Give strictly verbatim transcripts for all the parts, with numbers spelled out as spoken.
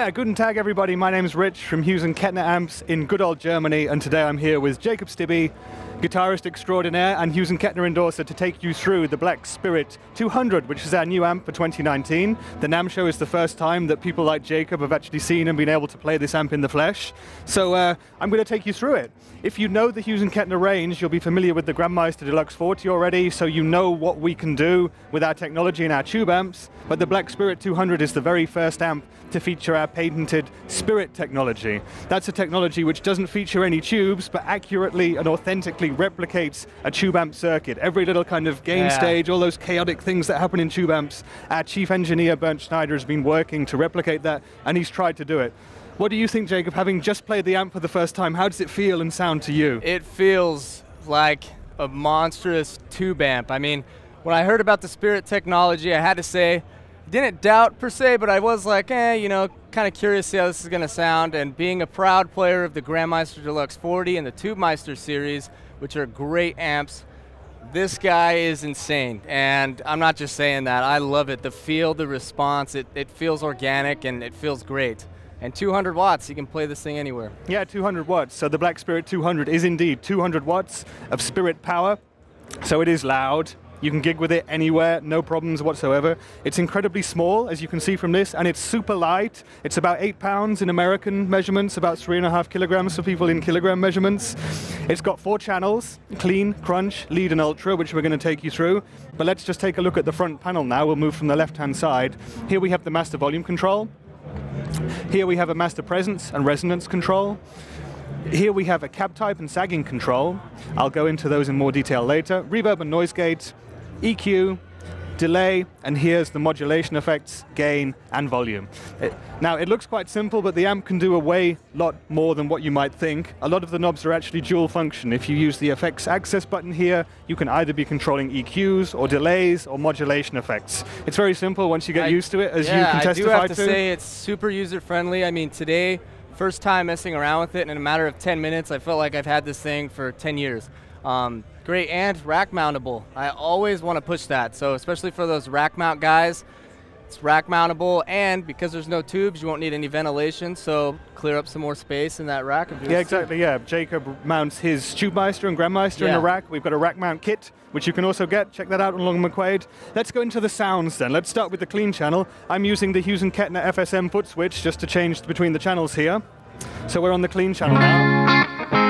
Yeah, guten Tag everybody, my name's Rich from Hughes Kettner Amps in good old Germany, and today I'm here with Jacob Stibbe, guitarist extraordinaire and Hughes Kettner endorser, to take you through the Black Spirit two hundred, which is our new amp for twenty nineteen. The NAMM show is the first time that people like Jacob have actually seen and been able to play this amp in the flesh. So uh, I'm going to take you through it. If you know the Hughes Kettner range, you'll be familiar with the Grandmeister Deluxe forty already, so you know what we can do with our technology and our tube amps. But the Black Spirit two hundred is the very first amp to feature our patented Spirit technology. That's a technology which doesn't feature any tubes, but accurately and authentically replicates a tube amp circuit. Every little kind of gain yeah. stage, all those chaotic things that happen in tube amps, our chief engineer, Bernd Schneider, has been working to replicate that, and he's tried to do it. What do you think, Jacob, having just played the amp for the first time, how does it feel and sound to you? It feels like a monstrous tube amp. I mean, when I heard about the Spirit technology, I had to say, didn't doubt per se, but I was like, eh, you know, kind of curious to see how this is going to sound. And being a proud player of the Grandmeister Deluxe forty and the Tubemeister series, which are great amps, this guy is insane. And I'm not just saying that. I love it. The feel, the response, it, it feels organic and it feels great. And two hundred watts, you can play this thing anywhere. Yeah, two hundred watts. So the Black Spirit two hundred is indeed two hundred watts of Spirit power. So it is loud. You can gig with it anywhere, no problems whatsoever. It's incredibly small, as you can see from this, and it's super light. It's about eight pounds in American measurements, about three and a half kilograms for people in kilogram measurements. It's got four channels, clean, crunch, lead, and ultra, which we're going to take you through. But let's just take a look at the front panel now. We'll move from the left-hand side. Here we have the master volume control. Here we have a master presence and resonance control. Here we have a cab type and sagging control. I'll go into those in more detail later. Reverb and noise gate, E Q, delay, and here's the modulation effects, gain, and volume. It, now, it looks quite simple, but the amp can do a way lot more than what you might think. A lot of the knobs are actually dual function. If you use the effects access button here, you can either be controlling E Qs or delays or modulation effects. It's very simple once you get I, used to it, as yeah, you can testify to. I do have to say it's super user-friendly. I mean, today, first time messing around with it, and in a matter of ten minutes, I felt like I've had this thing for ten years. Um, great, and rack mountable. I always want to push that, so especially for those rack mount guys, it's rack mountable, and because there's no tubes, you won't need any ventilation, so clear up some more space in that rack. Yeah, exactly, yeah. Jacob mounts his Tubemeister and Grandmeister yeah. in a rack. We've got a rack mount kit, which you can also get. Check that out along McQuade. Let's go into the sounds then. Let's start with the clean channel. I'm using the Hughes Kettner F S M foot switch just to change between the channels here. So we're on the clean channel now.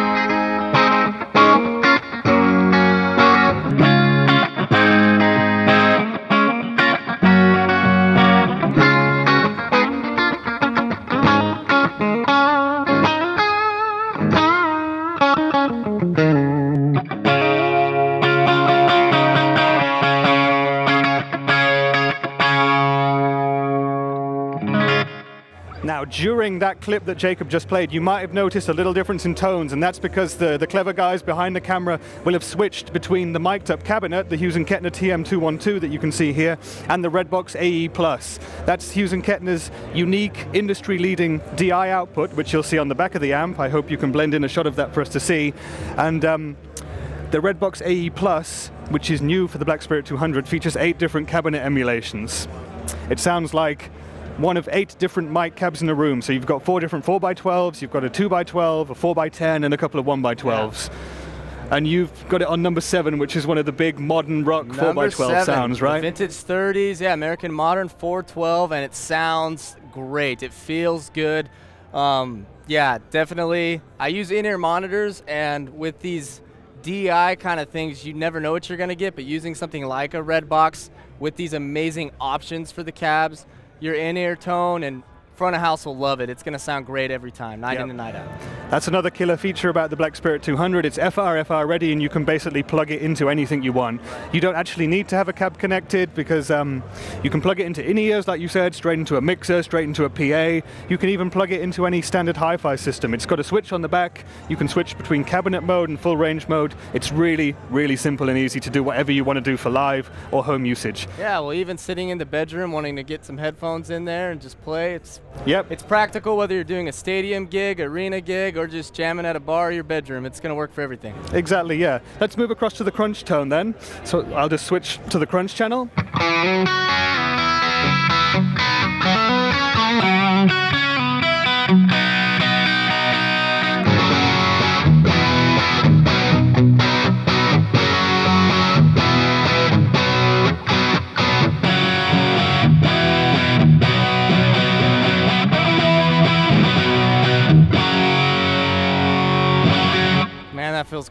Now, during that clip that Jacob just played, you might have noticed a little difference in tones, and that's because the, the clever guys behind the camera will have switched between the mic'd up cabinet, the Hughes Kettner T M two twelve that you can see here, and the Redbox A E Plus. That's Hughes Kettner's unique, industry-leading D I output, which you'll see on the back of the amp. I hope you can blend in a shot of that for us to see. And um, the Redbox A E Plus, which is new for the Black Spirit two hundred, features eight different cabinet emulations. It sounds like one of eight different mic cabs in a room. So you've got four different four by twelves, you've got a two by twelve, a four by ten, and a couple of one by twelves. Yeah. And you've got it on number seven, which is one of the big modern rock number four by twelve seven, sounds, right? Vintage thirties, yeah, American Modern four twelve, and it sounds great. It feels good. Um, yeah, definitely. I use in-ear monitors, and with these D I kind of things, you never know what you're going to get, but using something like a Redbox with these amazing options for the cabs, your in-ear tone and front of house will love it. It's going to sound great every time, night yep. in and night out. That's another killer feature about the Black Spirit two hundred. It's F R F R ready, and you can basically plug it into anything you want. You don't actually need to have a cab connected, because um, you can plug it into in-ears, like you said, straight into a mixer, straight into a P A. You can even plug it into any standard hi-fi system. It's got a switch on the back. You can switch between cabinet mode and full range mode. It's really, really simple and easy to do whatever you want to do for live or home usage. Yeah, well, even sitting in the bedroom wanting to get some headphones in there and just play, it's, yep. it's practical whether you're doing a stadium gig, arena gig, or just jamming at a bar or your bedroom. It's going to work for everything. Exactly, yeah. Let's move across to the crunch tone then. So I'll just switch to the crunch channel.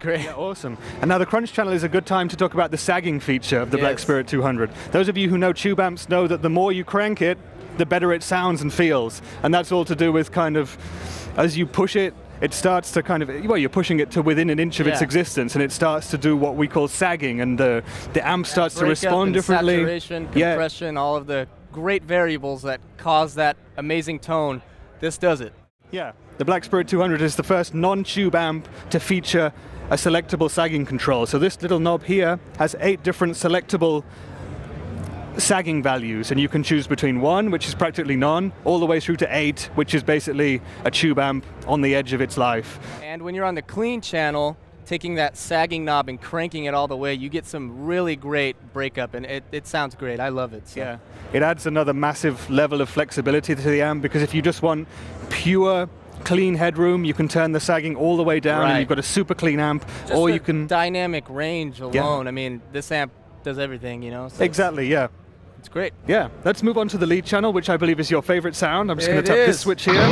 great. Yeah, awesome. And now the crunch channel is a good time to talk about the sagging feature of the Yes. Black Spirit two hundred. Those of you who know tube amps know that the more you crank it, the better it sounds and feels. And that's all to do with kind of, as you push it, it starts to kind of, well, you're pushing it to within an inch of yeah. its existence, and it starts to do what we call sagging, and the, the amp starts to respond and differently. Saturation, Yeah. compression, all of the great variables that cause that amazing tone. This does it. Yeah, the Black Spirit two hundred is the first non-tube amp to feature a selectable sagging control. So this little knob here has eight different selectable sagging values, and you can choose between one, which is practically none, all the way through to eight, which is basically a tube amp on the edge of its life. And when you're on the clean channel, taking that sagging knob and cranking it all the way, you get some really great breakup, and it, it sounds great. I love it. So. Yeah, it adds another massive level of flexibility to the amp, because if you just want pure clean headroom, you can turn the sagging all the way down, right. and you've got a super clean amp. Just or the you can dynamic range alone. Yeah. I mean, this amp does everything, you know. So exactly, yeah. It's great. Yeah, let's move on to the lead channel, which I believe is your favorite sound. I'm just going It to tap this is. switch here.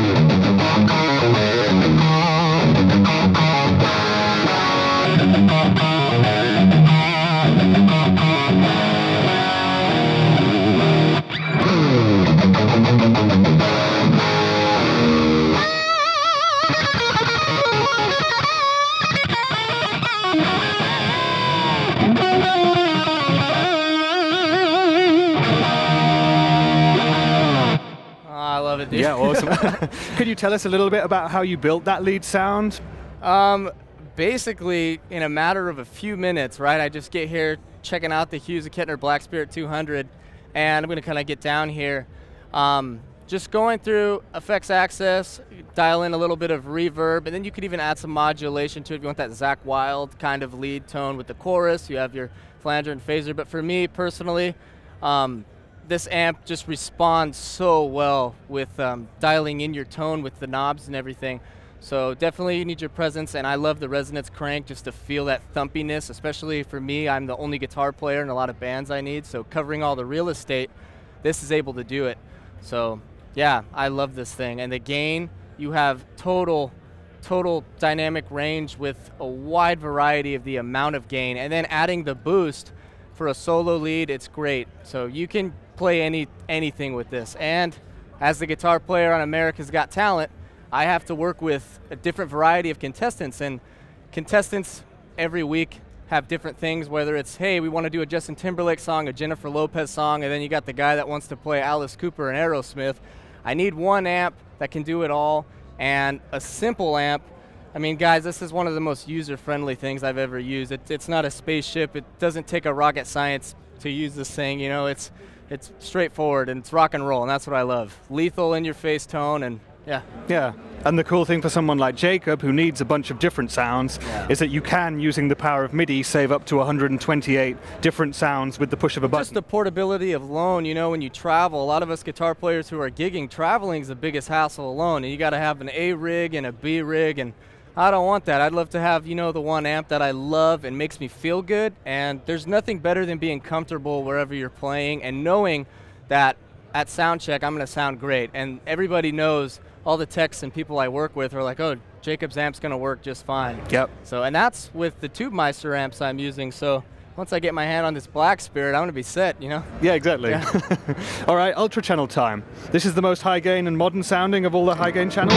I love it, dude. Yeah, awesome. Could you tell us a little bit about how you built that lead sound? Um, basically, in a matter of a few minutes, right, I just get here checking out the Hughes Kettner Black Spirit two hundred, and I'm going to kind of get down here. Um, just going through effects access, dial in a little bit of reverb, and then you could even add some modulation to it if you want that Zach Wild kind of lead tone with the chorus. You have your flanger and phaser, but for me personally, um, this amp just responds so well with um, dialing in your tone with the knobs and everything. So definitely you need your presence, and I love the resonance crank just to feel that thumpiness, especially for me. I'm the only guitar player in a lot of bands I need, so covering all the real estate, this is able to do it. So yeah, I love this thing. And the gain, you have total, total dynamic range with a wide variety of the amount of gain, and then adding the boost for a solo lead, it's great. So you can play any anything with this. And as the guitar player on America's Got Talent, I have to work with a different variety of contestants, and contestants every week have different things, whether it's, hey, we want to do a Justin Timberlake song, a Jennifer Lopez song, and then you got the guy that wants to play Alice Cooper and Aerosmith. I need one amp that can do it all, and a simple amp. I mean, guys, this is one of the most user-friendly things I've ever used. It, it's not a spaceship. It doesn't take a rocket science to use this thing. You know, it's it's straightforward, and it's rock and roll, and that's what I love. Lethal in-your-face tone, and yeah. Yeah, and the cool thing for someone like Jacob, who needs a bunch of different sounds, Yeah. is that you can, using the power of MIDI, save up to one hundred twenty-eight different sounds with the push of a button. Just the portability of alone, you know, when you travel, a lot of us guitar players who are gigging, traveling is the biggest hassle alone, and you got to have an A rig and a B rig, and I don't want that. I'd love to have, you know, the one amp that I love and makes me feel good, and there's nothing better than being comfortable wherever you're playing and knowing that at sound check I'm going to sound great, and everybody knows, all the techs and people I work with are like, oh, Jacob's amp's going to work just fine. Yep. So, and that's with the Tubemeister amps I'm using, so once I get my hand on this Black Spirit, I'm going to be set, you know? Yeah, exactly. Yeah. All right, ultra channel time. This is the most high gain and modern sounding of all the high gain channels.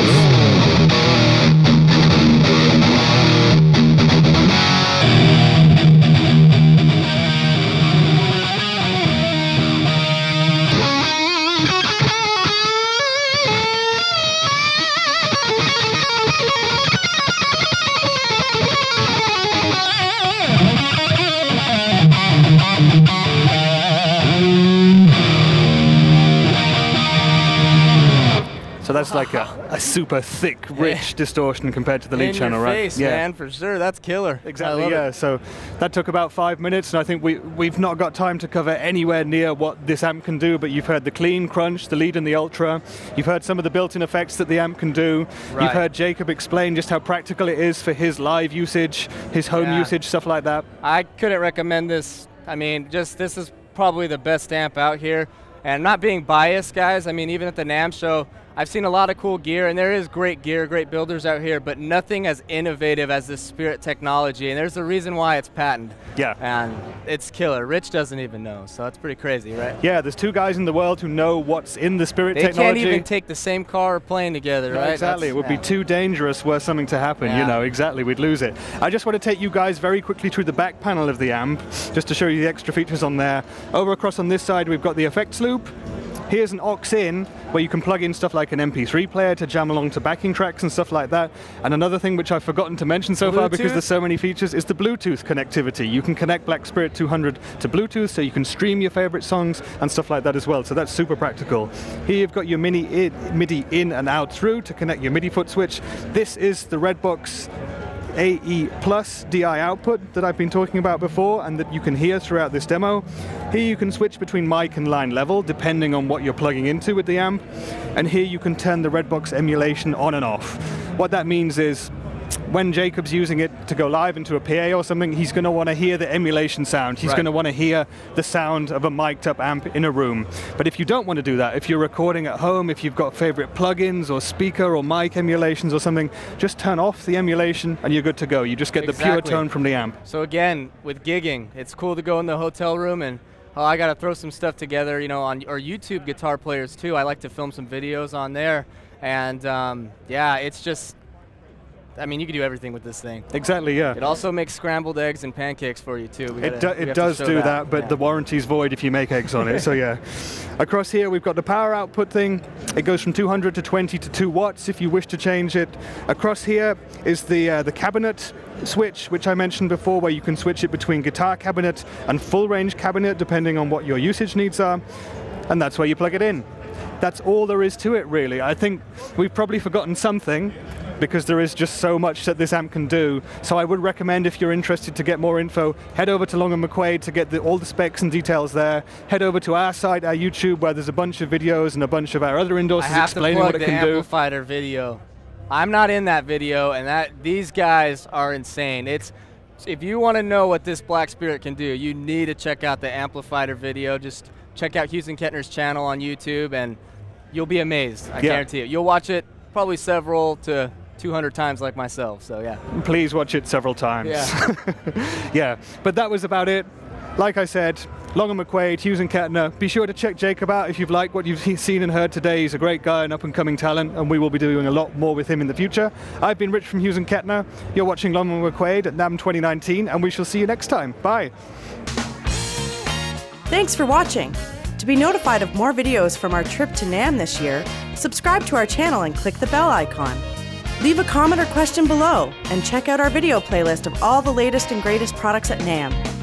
So that's like a, a super thick, rich distortion compared to the lead In channel, your right? face, yeah, man, for sure. That's killer. exactly. I love Yeah. it. So that took about five minutes, and I think we we've not got time to cover anywhere near what this amp can do. But you've heard the clean, crunch, the lead, and the ultra. You've heard some of the built-in effects that the amp can do. Right. You've heard Jacob explain just how practical it is for his live usage, his home Yeah. usage, stuff like that. I couldn't recommend this. I mean, just this is probably the best amp out here. And not being biased, guys, I mean, even at the NAMM show, I've seen a lot of cool gear, and there is great gear, great builders out here, but nothing as innovative as this Spirit technology, and there's a reason why it's patented. Yeah. And it's killer. Rich doesn't even know, so that's pretty crazy, right? Yeah, there's two guys in the world who know what's in the Spirit they technology. They can't even take the same car or plane together, yeah, right? Exactly. That's, it would yeah. be too dangerous were something to happen, yeah. you know, exactly. We'd lose it. I just want to take you guys very quickly through the back panel of the amp, just to show you the extra features on there. Over across on this side, we've got the effects loop. Here's an aux in where you can plug in stuff like an M P three player to jam along to backing tracks and stuff like that. And another thing which I've forgotten to mention so Bluetooth? far because there's so many features is the Bluetooth connectivity. You can connect Black Spirit two hundred to Bluetooth so you can stream your favorite songs and stuff like that as well. So that's super practical. Here you've got your mini in, MIDI in and out through to connect your MIDI foot switch. This is the Redbox A E Plus D I output that I've been talking about before and that you can hear throughout this demo. Here you can switch between mic and line level depending on what you're plugging into with the amp. And here you can turn the Redbox emulation on and off. What that means is when Jacob's using it to go live into a P A or something, he's going to want to hear the emulation sound. He's right. going to want to hear the sound of a mic'd up amp in a room. But if you don't want to do that, if you're recording at home, if you've got favorite plugins or speaker or mic emulations or something, just turn off the emulation and you're good to go. You just get exactly. the pure tone from the amp. So again, with gigging, it's cool to go in the hotel room and oh, I got to throw some stuff together, you know, on or YouTube guitar players too. I like to film some videos on there, and um, yeah, it's just. I mean, you can do everything with this thing. Exactly, yeah. It also makes scrambled eggs and pancakes for you, too. We it gotta, do, it does do that, that but yeah. the warranty's void if you make eggs on it, so yeah. Across here, we've got the power output thing. It goes from two hundred to twenty to two watts if you wish to change it. Across here is the, uh, the cabinet switch, which I mentioned before, where you can switch it between guitar cabinet and full range cabinet, depending on what your usage needs are. And that's where you plug it in. That's all there is to it, really. I think we've probably forgotten something, because there is just so much that this amp can do. So I would recommend, if you're interested to get more info, head over to Long and McQuade to get the, all the specs and details there. Head over to our site, our YouTube, where there's a bunch of videos and a bunch of our other endorsers explaining what it can do. I have to plug the amplifier video. I'm not in that video, and that these guys are insane. It's if you want to know what this Black Spirit can do, you need to check out the amplifier video. Just check out Hughes Kettner's channel on YouTube, and you'll be amazed. I yeah. guarantee it. You'll watch it probably several to two hundred times like myself, so yeah. Please watch it several times. Yeah. yeah, but that was about it. Like I said, Long and McQuade, Hughes and Kettner. Be sure to check Jacob out if you've liked what you've seen and heard today. He's a great guy, an up-and-coming talent, and we will be doing a lot more with him in the future. I've been Rich from Hughes and Kettner. You're watching Long and McQuade at NAMM twenty nineteen, and we shall see you next time. Bye. Thanks for watching. To be notified of more videos from our trip to NAMM this year, subscribe to our channel and click the bell icon. Leave a comment or question below, and check out our video playlist of all the latest and greatest products at NAMM.